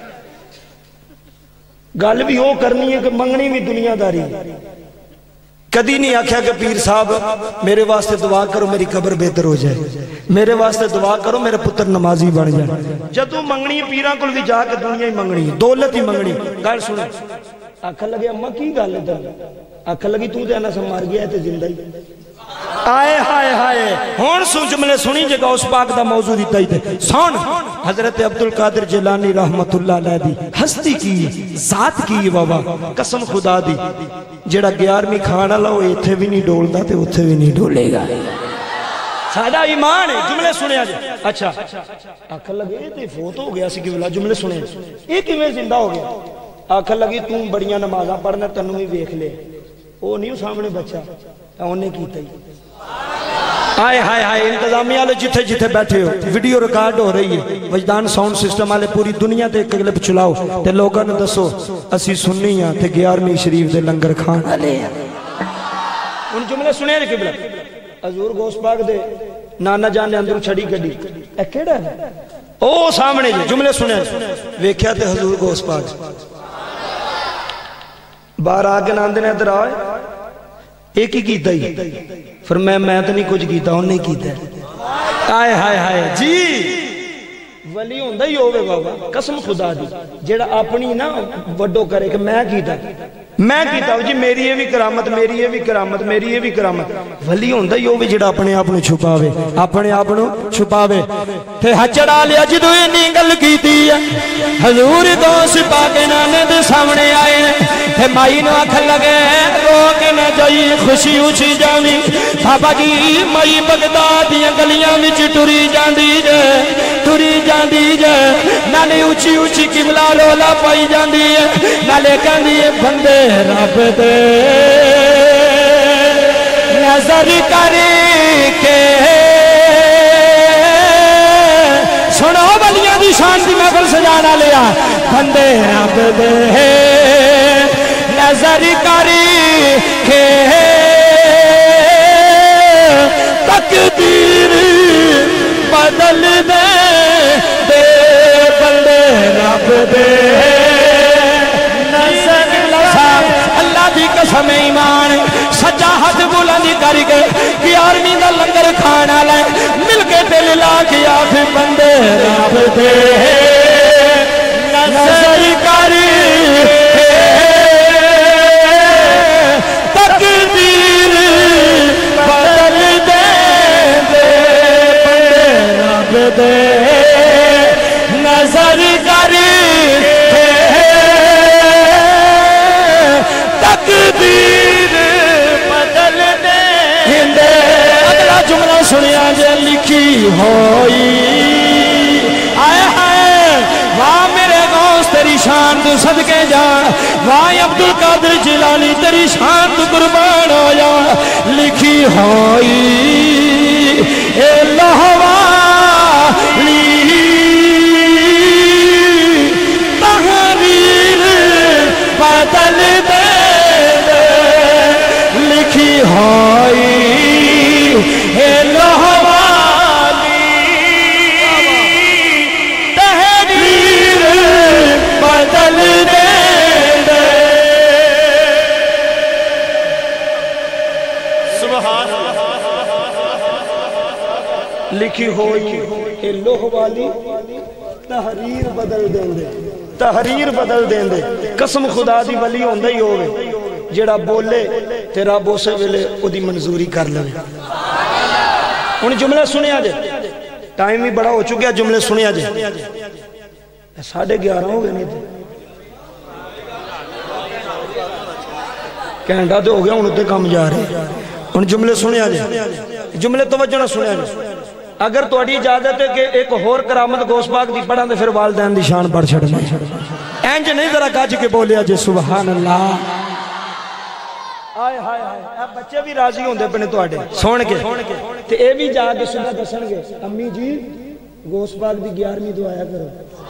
گل بھی وہ کرنی ہے کہ منگنی بھی دنیا داری کدی نہیں آکھیا کہ پیر صاحب میرے واسطے دعا کرو میری قبر بہتر ہو جائے میرے واسطے دعا کرو میرے پتر نمازی بن جائے جدو منگنی پیراں کول بھی جا کے دنیا ہی منگنی دولت ہی منگنی گل سنے آکھن لگے اما کی گل ادھر آکھن لگی تو تے انا سے مر گیا تے زندہ ہی آئے ہائے ہائے ہون سو جملے سنی جگہ اس پاک دا موضوع دیتا ہی تھے سون حضرت عبدالقادر جیلانی رحمت اللہ علیہ دی ہستی کی ذات کی بابا قسم خدا دی جڑا گیارہویں کھانا لاؤ ایتھے بھی نہیں ڈولدا تے اوتھے بھی نہیں ڈولے گا سادہ ایمان ہے جملے سنے آجے اچھا آکھن لگے تے فوت ہو گیا سی کہ بلا جملے سنے یہ کیویں زندہ ہو گیا آکھن لگی تم بڑیاں نمازاں پڑھنا تنوں ہی ویکھ لے او نہیں سامنے بچہ انہیں کیتا ہی آئے ہائے ہائے انتظامیہ والے جتھے جتھے بیٹھے ہو ویڈیو ریکارڈ ہو رہی ہے وجدان ساؤنڈ سسٹم والے پوری دنیا تے ایک کلپ چلاؤ تے لوگوں نے دسو اسی سننی ہاں تے گیارہویں شریف دے لنگر کھان والے ان جملے سنے رہے قبلہ حضور گوشت پاک دے نانا جان نے اندروں چھڑی گڈی اے کیڑا ہے او سامنے جی جملے سنے ویکھیا تے حضور گوشت پاک باہر آگے ناندے نے ادھر آئے ایک ہی کیتا ہی فرمایا میں تو نہیں کچھ کیتا ہوں نہیں کیتا ہے آئے ہائے ہائے جی ولی ہوندہ ہی ہوئے بابا قسم خدا دی جیڑا اپنی نا وڈو کرے کہ میں کیتا میں کیتا ہوں جی میری یہ بھی کرامت میری یہ بھی کرامت میری یہ بھی کرامت ولی ہوندہ ہی ہوئے جیڑا اپنے آپ نے چھپاوے اپنے آپ نے چھپاوے تھے ہچڑا لیا جدو انہی گل کی دیا حضور دوست پاکے نانے دے سامنے آئے تھے مائی نو آکھ لگے روکے نہ جائی خوشی اچھی جانی بابا جی مائی بغداد دیا گلیاں وچ ٹری جاندی جے ٹری جاندی جے نالے اچھی اچھی قبلہ رولا پائی جاندی ہے نالے کہندی ہے بندے رب دے نظر کر کے سنو ولیاں دی شان دی محفل سجانا لیا بندے رب دے نظر کر کے تقدیر بدل دے دے بندے رب دے اللہ دی قسم ایمان سجا ہاتھ بلند کر کے گیارہویں دا لنگر کھانا لے مل کے دل لا کے آخ بندے رب دے نظر کر تقدیر بدل دے دے بندے رب دے نظر کر تقدیر بدل دے دے اگلا جملہ سنیا جے لکھی ہوئی آئے ہائے واہ میرے غوث تیری شان تو صدقے جان واہ عبدالقادر جیلانی تیری شان تو قربان ہو جان لکھی ہوئی اے لہوالی تحریر بدل دے لکھی ہوئی اے لہوالی تحریر بدل دے دے سبحان لکھی ہوئی اے لہوالی تحریر بدل دیں دے تحریر بدل دیں دے قسم خدا دی ولی ہوندہ ہی ہوئے جیڑا بولے تیرا بوسے ویلے او دی منظوری کر لے انہیں جملے سنیا جے ٹائم بھی بڑا ہو چکیا جملے سنیا جے ساڑھے گیارہ ہو گئے نہیں تھے کینڈا دے ہو گیا انہوں تے کام جا رہے انہیں جملے سنیا جے جملے توجہ نہ سنیا جے اگر تو اڈی اجازت ہے کہ ایک اور کرامت گوشت پاک دی پڑھا دے پھر والدین دی شان پڑھ چھڑ میں اینج نہیں ذرا کاج کے بولیا جے سبحان اللہ آئے ہائے ہائے اب بچے بھی راضی ہوندے پنے تو آڈے سون کے تے اے بھی جا کے سنہ دسن گے امی جی گوشت پاک دی گیارہویں دعایا کرو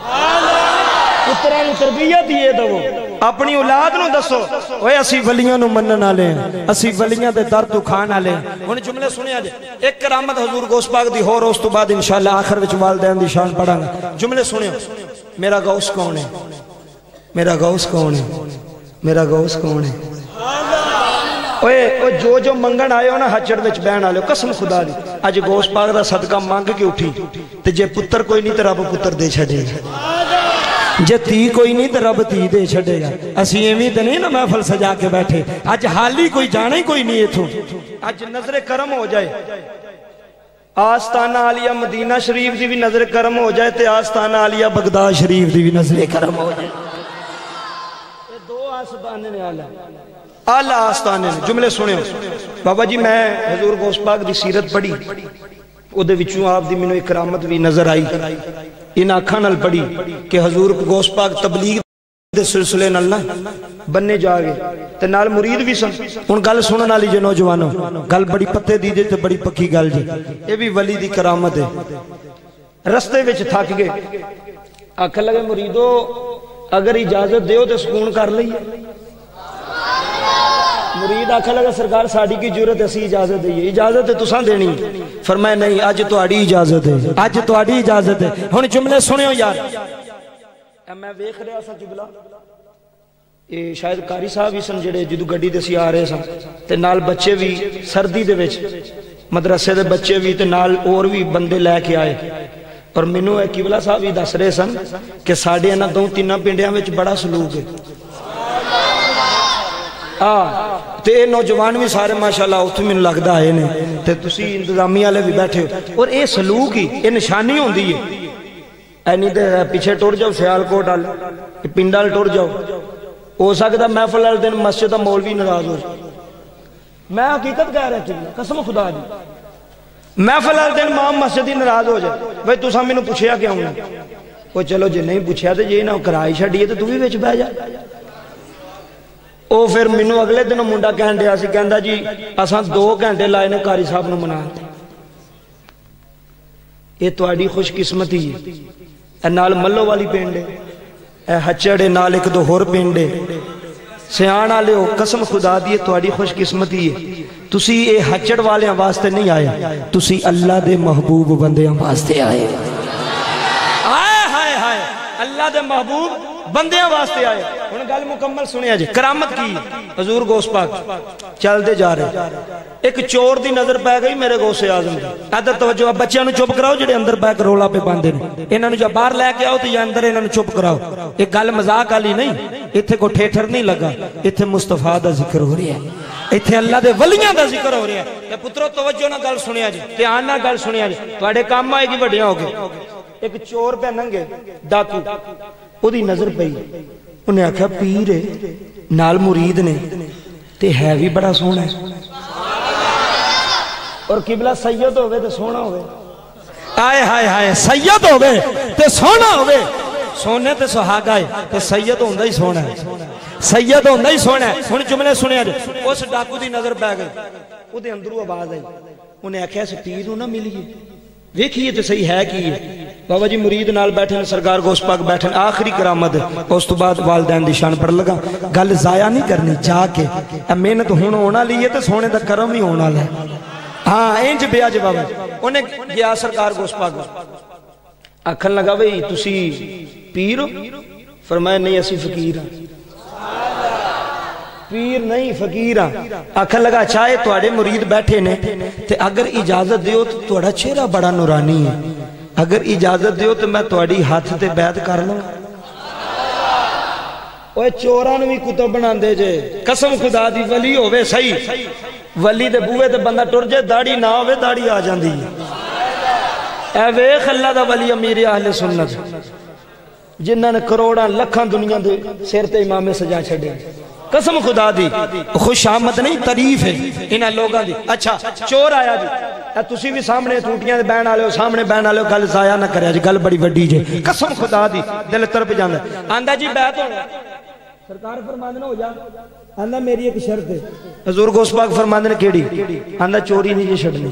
پتران تربیت دیئے دو اپنی اولاد نو دسو اوے اسی ولیاں نو منن والے ہیں اسی ولیاں دے در تو کھان والے ہیں ہن جملے سنیا جے ایک کرامت حضور گوشت پاک دی ہور اس تو بعد انشاءاللہ آخر وچ والدین دی شان پڑھاں گا جملے سنیا میرا غوث کون ہے میرا غوث کون ہے میرا غوث کون ہے اوے جو جو منگن آئے ہو نا ہچڑ وچ بہن آلے قسم خدا دی اج گوشت پاک دا صدقہ مانگ کے اٹھی تے جے پتر کوئی نہیں تے رب پتر دے چھڑے جے تی کوئی نہیں تے رب تی دے چھڑے گا اسی ایویں تے نہیں نا محفل سجا کے بیٹھے اج حالی کوئی جانا ہی کوئی نہیں ایتھوں اج نظر کرم ہو جائے آستانہ عالیہ مدینہ شریف دی بھی نظر کرم ہو جائے تے آستانہ عالیہ بغداد شریف دی بھی نظر کرم ہو جائے یہ دو آستانے نے آلہ آلہ آستانے نے جملے سنے ہو بابا جی میں حضور گوشت پاک دی سیرت پڑھی او دے وچوں آپ دی منو اکرامت بھی نظر آئی ان آنکھاں نال پڑھی کہ حضور گوشت پاک تبلیغ دے سلسلے نال نا بننے جا گئے تے نال مرید بھی سن ہن گل سنن والی جے نوجوانوں گل بڑی پتے دی جے تے بڑی پکی گل جے اے بھی ولی دی کرامت ہے رستے وچ تھک گئے آکھن لگے مریدو اگر اجازت دیو تے سکون کر لئیے مرید آکھن لگا سرکار ساڈی کی جرت اسی اجازت دئیے اجازت ہے تساں دینی فرمایا نہیں اج تہاڈی اجازت ہے اج تہاڈی اجازت ہے ہن جملے سنیو یار میں ویکھ رہا سا قبلہ یہ شاید قاری صاحب ہی سن جڑے جدو گڈی تے سی آ رہے سن تے نال بچے بھی سردی دے وچ مدرسے دے بچے بھی تے نال اور بھی بندے لے کے آئے اور مینوں اے قبلہ صاحب ہی دس رہے سن کہ ساڈے انہاں دو تیناں پنڈیاں وچ بڑا سلوک ہے ہاں تے اے نوجوان بھی سارے ماشاءاللہ اوتھے مینوں لگدا آئے نے تے تسی انتظامیہ والے بھی بیٹھے اور اے سلوک ہی اے نشانی ہوندی ہے اینی دے پیچھے ٹور جاؤ سیال کوٹ آل پنڈال ٹور جاؤ ہو سکتا محفل والے دن مسجد دا مولوی ناراض ہو جائے میں حقیقت کہہ رہا تھی قسم خدا دی محفل والے دن امام مسجد ہی ناراض ہو جائے بھائی تساں مینوں پوچھیا کیوں نہ وہ چلو جے نہیں پوچھیا تے جے نہ کرائی چھڈیے تے تو بھی وچ بیٹھ جا او پھر مینوں اگلے دن منڈا کہن ڈیا سی کہندا جی اساں دو گھنٹے لائے نے قاری صاحب نوں منان تے یہ تہاڈی خوش قسمتی ہے اے نال ملو والی پنڈ ہے اے ہچڑے نال ایک دو ہور پنڈ ہے سیان والے ہو قسم خدا دی تہاڈی خوش قسمتی ہے تسی اے ہچڑ والیاں واسطے نہیں آئے تسی اللہ دے محبوب بندیاں واسطے آئے آئے ہائے ہائے اللہ دے محبوب بندیاں واسطے آئے انہیں گل مکمل سنیا جی کرامت کی حضور غوث پاک چل دے جا رہے ایک چور دی نظر پہ گئی میرے غوث اعظم دی ادھر توجہ اب بچیاں نو چپ کراؤ جڑے اندر پہ کے رولا پہ باندھے نے انہاں نو جو باہر لے کے آؤ تو یا اندر انہاں نو چپ کراؤ ایک گل مذاق والی نہیں ایتھے کو ٹھیٹھر نہیں لگا ایتھے مصطفیٰ دا ذکر ہو رہا ہے ایتھے اللہ دے ولیاں دا ذکر ہو رہا ہے تے پترو توجہ نہ گل سنیا جی دھیان نہ گل سنیا جی تواڈے کام آئے گی وڈیاں ہو گئے ایک چور پہ ننگے ڈاکو او دی نظر پئی انہیں آکھا پیر ہے نال مرید نے تے ہے بھی بڑا سونا ہے اور قبلہ سید ہوئے تے سونا ہوئے آئے ہائے ہائے سید ہوئے تے سونا ہوئے سونے تے سہاگا ہے تے سید ہوندہ ہی سونا ہے سید ہوندہ ہی سونا ہے انہیں جملے سنے آجے اس ڈاکو دی نظر پہ گئی وہ دے اندرو آواز آئی انہیں آکھا ایسے پیر نہ ملیے ویکھئے تے صحیح ہے کی ہے بابا جی مرید نال بیٹھے نے سرکار غوث پاک بیٹھے نے آخری کرامت اس تو بعد والدین دی شان پر لگا گل ضائع نہیں کرنی جا کے محنت ہون ہونا لیے تے سونے دا کرم ہی ہونا لے ہاں اینج بیا جی بابا انہیں گیا سرکار غوث پاک آکھن لگا بھئی تسی پیر ہو فرمایا نہیں اسی فقیر ہیں پیر نہیں فقیر ہاں آکھن لگا چاہے تواڈے مرید بیٹھے نے تے اگر اجازت دیو تو تواڈا چہرہ بڑا نورانی ہے اگر اجازت دیو تو میں تواڈی ہاتھ تے بیعت کر لوں اوے چوراں نوں وی کتب بنا دے جے قسم خدا دی ولی ہوے صحیح ولی دے بوئے تے بندہ ٹر جائے داڑھی نہ ہوے داڑھی آ جاندی ہے اے ویکھ اللہ دا ولی امیر اہل سنت جنہاں نے کروڑاں لکھاں دنیا دے سر تے امام سجا چھڈے قسم خدا دی خوش آمد نہیں تعریف ہے انہاں لوگاں دی اچھا چور آیا جی تسی بھی سامنے ٹوٹیاں دے بہن والے ہو سامنے بہن والے ہو گل ضائع نہ کریا جی گل بڑی وڈی جے قسم خدا دی دل تڑپ جاندا آندا جی بیعت ہونا سرکار فرماندے نہ ہو جا آندا میری ایک شرط ہے حضور غوث پاک فرماندے نے کیڑی آندا چوری نہیں جی چھڈنی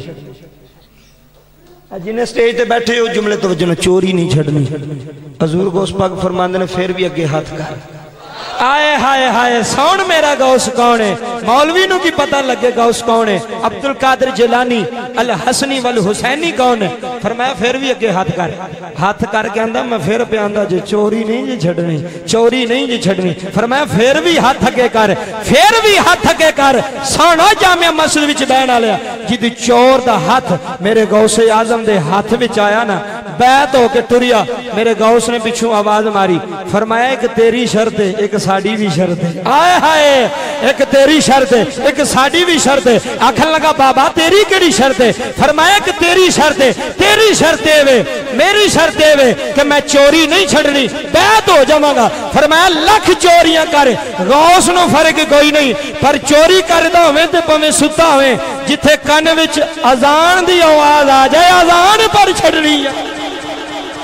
جنہیں سٹیج تے بیٹھے ہو جملے توجہ نہ چوری نہیں چھڈنی حضور غوث پاک فرماندے نے پھر بھی اگے ہاتھ کر آئے ہائے ہائے سون میرا غوث کون ہے مولوی نو کی پتہ لگے غوث کون ہے عبدالقادر جیلانی الحسنی والحسینی کون ہے فرمایا پھر بھی اگے ہاتھ کر ہاتھ کر کے آندہ میں پھر پہ آندہ جے چوری نہیں جے چھڑنی چوری نہیں جے چھڑنی فرمایا پھر بھی ہاتھ اگے کر پھر بھی ہاتھ اگے کر سونا جامعہ مسجد وچ بہن آلیا جدی چور دا ہاتھ میرے غوث اعظم دے ہاتھ وچ آیا نا بیعت ہو کے ٹریا میرے غوث نے پچھوں آواز ماری فرمایا ایک تیری شرط ہے ایک ساڑی بھی شرط ہے آئے ہائے ایک تیری شرط ہے ایک ساڑی بھی شرط ہے آکھن لگا بابا تیری کیڑی شرط ہے فرمایا کہ تیری شرط ہے تیری شرط ہے وے میری شرط ہے وے کہ میں چوری نہیں چھڑنی بیعت ہو جاواں گا فرمایا لکھ چوریاں کر غوث نو فرق کوئی نہیں پر چوری کردا ہوے تے پویں ستا ہوے جتھے کن وچ اذان دی آواز آ جائے اذان پر چھڑنی ہے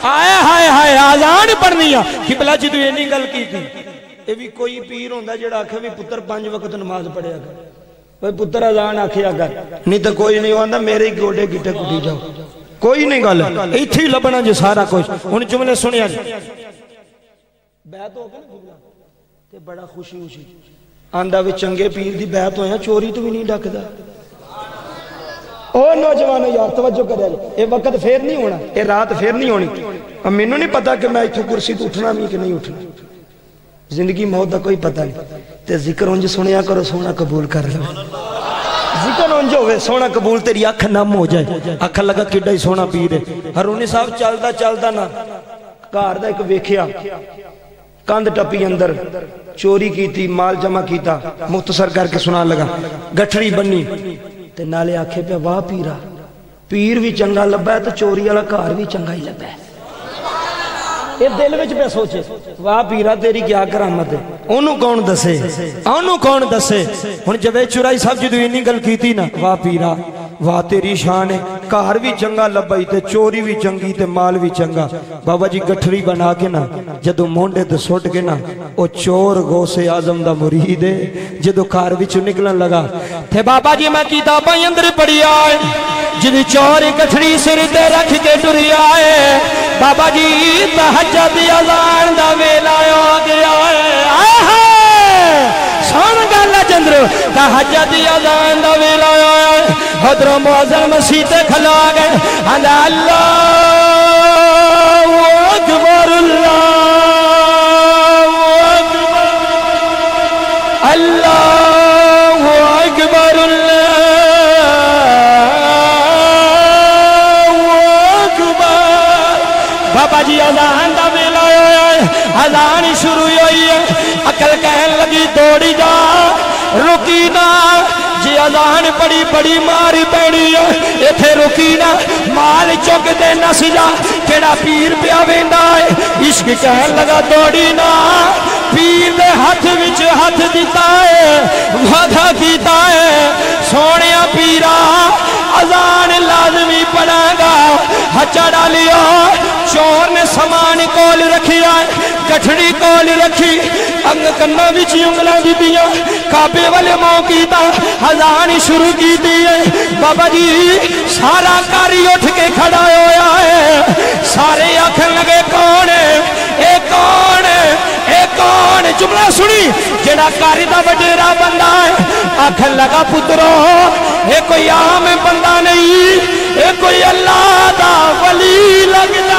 آئے ہائے ہائے آزان پڑھنی ہے قبلہ جی تو یہ نہیں گل کی تھی یہ بھی کوئی پیر ہوندہ جڑا آکھے بھی پتر پانچ وقت نماز پڑھے گا کوئی پتر آزان آکھے اگر نہیں تو کوئی نہیں ہوندہ میرے گوڑے گٹے کٹی جاؤ کوئی نہیں گل ایتھی لبنا جی سارا کچھ ان جملے سنیا جی بیعت ہو گیا تے بڑا خوشی خوشی آندہ وی چنگے پیر دی بیعت ہویا چوری تو بھی نہیں ڈک دا او نوجوانوں یار توجہ کرے اے وقت پھر نہیں ہونا اے رات پھر نہیں ہونی اب میں نہیں پتا کہ میں ایتھوں کرسی تو اٹھنا بھی کہ نہیں اٹھنا زندگی موت دا کوئی پتہ نہیں تے ذکر انج سنیا کرو سونا قبول کر لو ذکر انج ہوئے سونا قبول تیری اکھ نم ہو جائے اکھ لگا کڈا ہی سونا پیر ہے ہرونی صاحب چلدا چلدا نا گھر دا ایک ویکھیا کاند ٹپی اندر چوری کی تھی مال جمع کیتا مختصر کر کے سنا لگا گٹھڑی بنی تے نالے آکھے پہ واہ پیرا پیر بھی چنگا لبا ہے تو چوری والا گھر بھی چنگا ہی لبا ہے یہ دل وچ پہ سوچے واہ پیرا تیری کیا کرامت ہے انہوں کون دسے انہوں کون دسے ہن جوید چورائی صاحب جدو انی گل کیتی نا واہ پیرا واہ تیری شان ہے کار بھی چنگا لبائی تے چوری بھی چنگی تے مال بھی چنگا بابا جی گٹھڑی بنا کے نا جدو مونڈے تے سوٹ کے نا او چور غوث اعظم دا مرید ہے جدو کار بھی چو نکلن لگا تھے بابا جی میں کتاباں اندر پڑھی آئے جدو چور گٹھڑی سر تے رکھ کے ٹری آئے بابا جی تہجد اذان دا ویلا آ گیا ہے سن گل چندر تہجد اذان دا ویلا آیا حضر معظم مسیح تے کھلا گئے اللہ اکبر اللہ اکبر اللہ اکبر اللہ اکبر بابا جی اذان دا ویلا آیا اذان شروع ہوئی ہے عقل کہن لگی دوڑی جا رکی نا جی اذان بڑی بڑی ماری پیڑی ہے ایتھے رکی نا مال چک دے نس جا کیڑا پیر پیا ویندا ہے عشق کہن لگا دوڑی نا پیر دے ہاتھ وچ ہاتھ دیتا ہے وعدہ کیتا ہے سونیا پیرا اذان لازمی پڑھاں گا ہچا ڈالیا چور نے سامان کول رکھیا گٹھڑی کول رکھی انگ کنہ وچ انگلاں دیتیاں کعبے والے ماں کیتا اذان شروع کی دیئے بابا جی سارا کاری اٹھ کے کھڑا ہویا ہے سارے آکھن لگے کون ہے اے کون ہے اے کون جملہ سنی جڑا کاری دا وڈیرا بندہ ہے آکھن لگا پترو اے کوئی عام بندہ نہیں اے کوئی اللہ دا ولی لگدا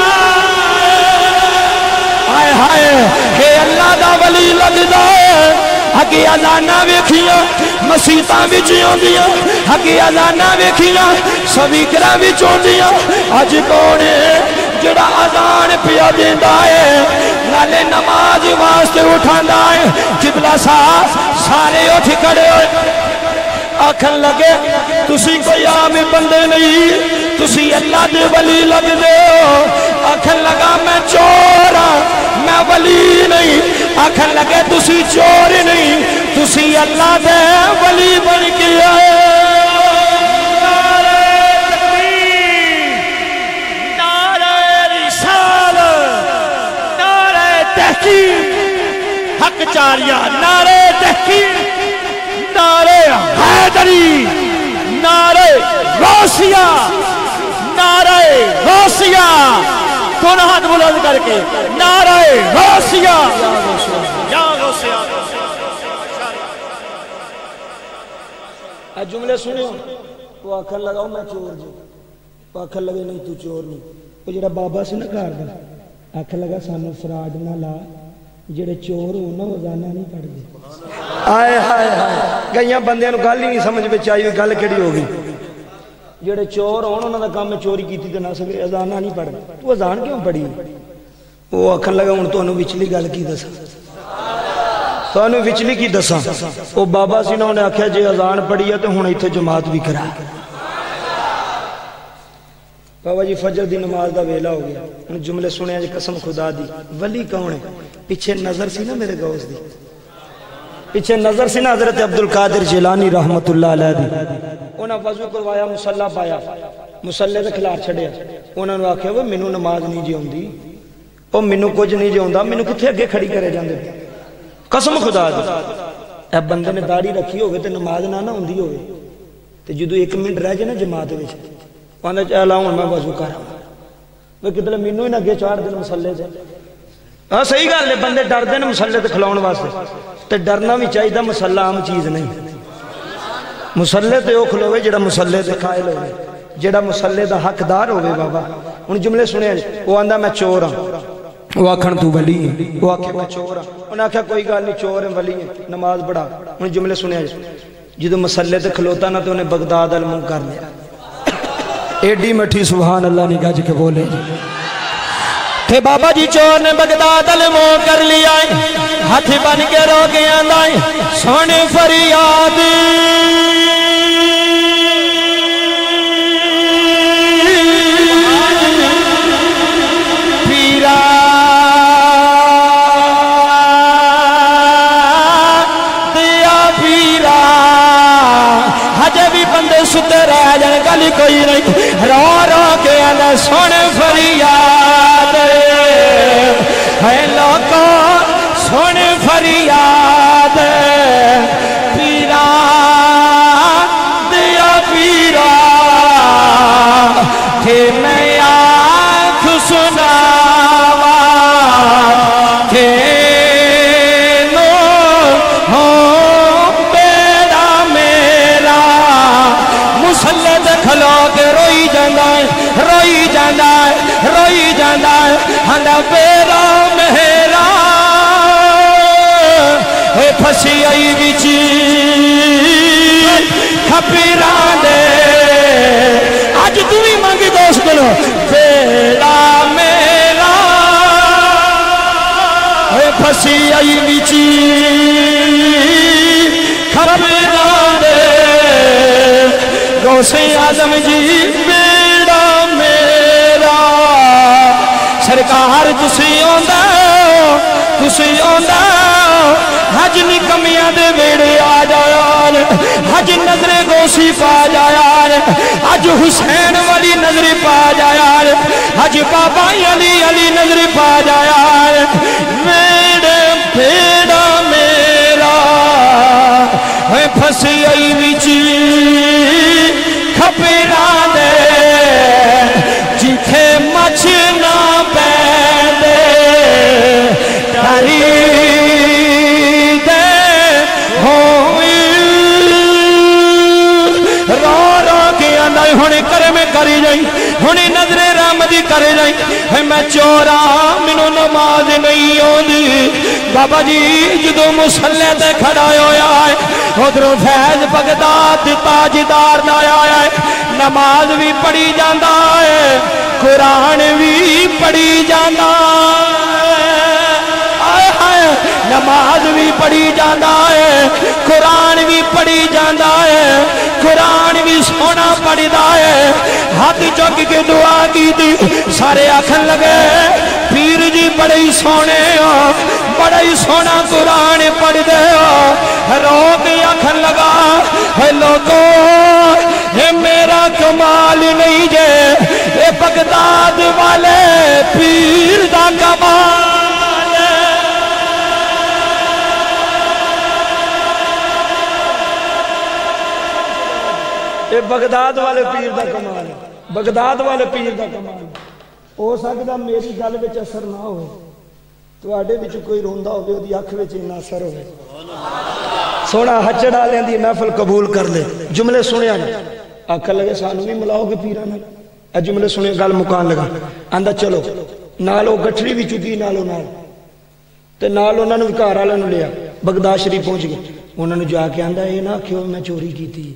آئے ہائے اے اللہ دا ولی لگدا ہے حقی اذانہ ویکھیاں مسیطاں بھی چیوندیاں حقی اذانہ ویکھیاں سویکراں بھی چوندیاں اج کونے جڑا اذان پیا دیندا ہے نالے نماز واسطے اٹھاندا ہے قبلہ صاحب سارے اٹھ کھڑے ہوئے آکھن لگے تسی کوئی عام بندے نہیں تسی اللہ دے ولی لگ دے ہو آکھن لگا میں چور ہاں میں ولی نہیں آکھن لگے تسی چور نہیں تسی اللہ دے ولی بن کے آئے حق چاریا نعرے تحقیق نعرے حیدری نعرے غوثیہ نعرے غوثیہ دونوں ہاتھ بلند کر کے نعرے غوثیہ یا غوثیہ اے جملے سنو وہ آکھن لگاؤ میں چور جو وہ آکھن لگے نہیں تو چور نہیں وہ جڑا بابا سے نہ کار دا آکھن لگا سانو فراڈ نہ لا جڑے چور ہو نہ روزانہ نہیں پڑھ دے آئے ہائے ہائے کئیاں بندیاں نو گل ہی نہیں سمجھ میں چاہیے گل کیڑی ہوگی جڑے چور ہون انہاں دا کام میں چوری کیتی تے نہ سکے اذان نہیں پڑھ دے تو اذان کیوں پڑھی وہ آکھن لگا ہن تانوں وچلی گل کی دساں تانوں وچلی کی دساں او بابا سی نہ نے آکھیا جے اذان پڑھی ہے تے ہن ایتھے جماعت بھی کرا بابا جی فجر دی نماز دا ویلا ہو گیا ان جملے سنے جی قسم خدا دی ولی کون ہے پیچھے نظر سی نا میرے غوث دی پیچھے نظر سی نا حضرت عبدالقادر جیلانی رحمت اللہ علیہ دی انہاں وضو کروایا مصلی پایا مسلے تے کھلار چھڑیا انہوں نے آکھیا وہ مینوں نماز نہیں جی آندی او مینوں کچھ نہیں جی آندا مینوں کتھے اگے کھڑی کرے جاندے قسم خدا دی اے بندے نے داڑھی رکھی ہوگی تے نماز نہ نہ ہوندی ہوگی تے جدو ایک منٹ رہ جائے نا جماعت وچ آندا چل آؤں میں وضو کراں وہ کدھر مینوں ہی نہ اگے چاڑ دین مسلے تے ہاں صحیح گل ہے بندے ڈردے نے مسلے تے کھلاؤن واسطے تے ڈرنا بھی چاہیے مسلہ عام چیز نہیں مسلے تے او کھلوے جڑا مسلے تے قائل ہوئے جڑا مسلے دا حقدار ہوئے بابا ان جملے سنے وہ آندہ میں چور ہاں وہ آکھن تو ولی ہے وہ آکھے میں چور ہاں انہوں نے آکھا کوئی گال نہیں چور ہیں ولی ہیں نماز بڑھا ان جملے سنے جدو مسلے تے کھلوتا نا تو انہیں بغداد المن کر لیا ایڈی مٹھی سبحان اللہ نے گاج کے بولے تھے بابا جی چور نے بغداد المن کر لیا ہاتھ بن کے رو کے آندائیں سونے فریاد ستے رہ جائے گلی کوئی نہیں رو رو کے آنے سونے فریاد ہے لوگو سونے فریاد پیرا دیا پیرا کہ میں آنکھ سناوا کہ نو ہوں بیڑا میرا مسلے تے کھلو کے روئی جاندہ ہے روئی جاندہ ہے روئی جاندہ ہے ہنڈا بیرا میرا اے پھسی آئی بیچی کھپیران دے آج تمہیں مانگی دوست کرو بیرا میرا اے پھسی آئی بیچی کھپیران دے غوث اعظم جی بیڑا میرا سرکار تسی آندا تسی آندا حج نکمیاں دے بیڑے آ جایا حج نظر غوثی پا جایا حج حسین والی نظر پا جایا حج بابا علی علی نظر پا جایا بیڑے بیڑا میرا ہے پھسی آئی وچی کھپیران دے جتھے مچھ نہ پیندے ڈری دے ہوئی رو رو کے آندائی ہونے کرے میں کری جائیں ہونے نظر رحمتی کرے جائیں ہے میں چورا منو نماز نہیں ہوندی بابا جی جدو مسلے تے کھڑا ہویا ہے ادھروں فیض بغداد تاجدار نایا ہے نماز بھی پڑھی جاندہ ہے قرآن بھی پڑھی جاندہ ہے نماز بھی پڑھی جاندہ ہے قرآن بھی پڑھی جاندہ ہے قرآن بھی سونا پڑھی دا ہے ہاتھ چوک کے دعا کی تھی سارے آکھن لگے پیر جی بڑے ہی سونے ہو بڑا ہی سونا قرآن پڑھ دے ہو رو کے آکھن لگا ہے لوگو یہ میرا کمال نہیں جے یہ بغداد والے پیر دا کمال ہے یہ بغداد والے پیر دا کمال ہے بغداد والے پیر دا کمال ہے ہو سکتا میری گل وچ اثر نہ ہوئے تو آڈے وچ کوئی روندہ ہوئے وہ دی اکھ وچ انہا اثر ہوئے سونا ہچڑا لیں دی محفل قبول کر لے جملے سنے آنے آکھا لگے سانو بھی ملاؤ گے پیرانا اے جملے سنے گل مکان لگا اندھا چلو نالو گٹھڑی بھی چکی نالو نالو تے نالو انہوں نے کار آلہ نے لیا بغداد شریف پہنچ گئے انہوں نے جا کے آندھا اے نا کیوں میں چوری کی تھی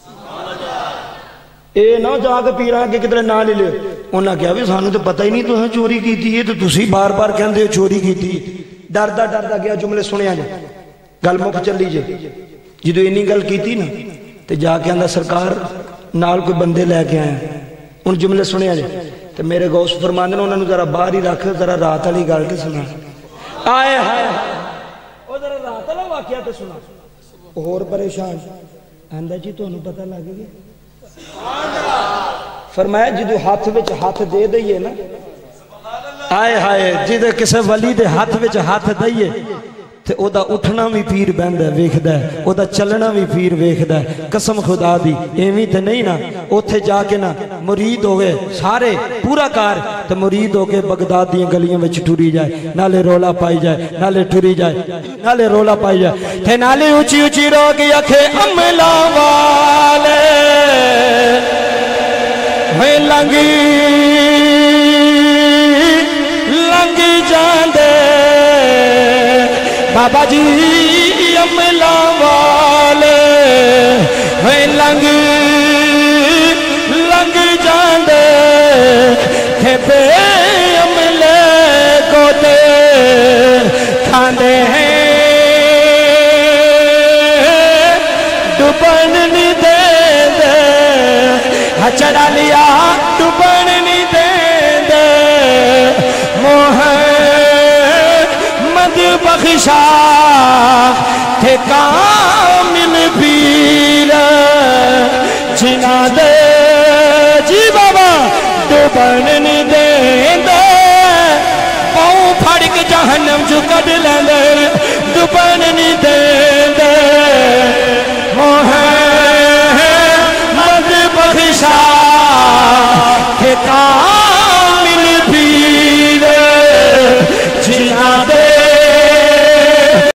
اے نا جا کے پیران کے کتنے نہ لے لے انہوں نے کہا بھی سانو تو پتہ ہی نہیں تو ہاں چوری کی تھی تو تسی بار بار کہندے ہو چوری کی تھی ڈردہ ڈردہ گیا جملے سنے آجا گل مک چل لیجئے جدو انہی گل کی تھی نا تو جا کے اندھا سرکار نال کوئی بندے لے کے آئے ان جملے سنے آجا تو میرے غوث فرماندے انہوں نے ذرا باہر ہی رکھ ذرا رات علی گل کے سنا آئے ہائے وہ ذرا رات علی واقعہ تے سنا اور پریشان اندھا جی تو انہوں پتہ لگے گیا فرمایا جدو ہاتھ وچ ہاتھ دے دئیے نا آئے ہائے جدو کسے ولی دے ہاتھ وچ ہاتھ دئیے تے او دا اٹھنا بھی پیر بہندہ ویکھدا ہے او دا چلنا بھی پیر ویکھدا ہے قسم خدا دی ایویں تے نہیں نا اوتھے جا کے نا مرید ہوئے سارے پورا کار تے مرید ہو کے بغداد دی گلیاں وچ ٹری جائے نالے رولا پائی جائے نالے ٹری جائے نالے رولا پائی جائے تے نالے اونچی اونچی رو کے اکھے عملہ والے میں لنگی لنگ جاندے بابا جی عملہ والے میں لنگ لنگ جاندے کہ بے عملے کو دے کھاندے ہیں ڈبن نہیں دے دے چڑھا لیا ڈبن نہیں دے دے محمد بخشا تھے کامل پیر جنا دے جی بابا ڈبن نہیں